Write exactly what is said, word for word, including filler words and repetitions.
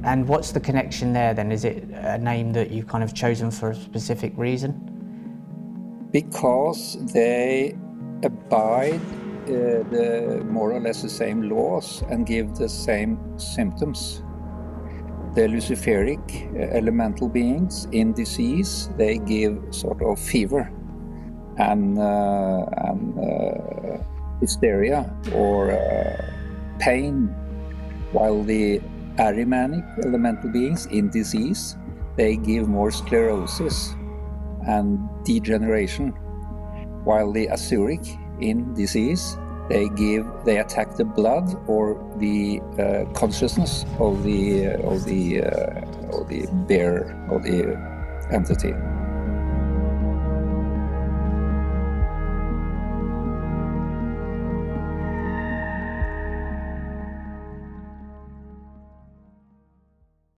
And what's the connection there then? Is it a name that you've kind of chosen for a specific reason? Because they abide uh, the more or less the same laws and give the same symptoms. The luciferic uh, elemental beings in disease, they give sort of fever and, uh, and uh, hysteria or uh, pain, while the Ahrimanic elemental beings in disease, they give more sclerosis and degeneration, while the Asuric in disease, they give they attack the blood or the uh, consciousness of the uh, of the uh, of the bear of the entity.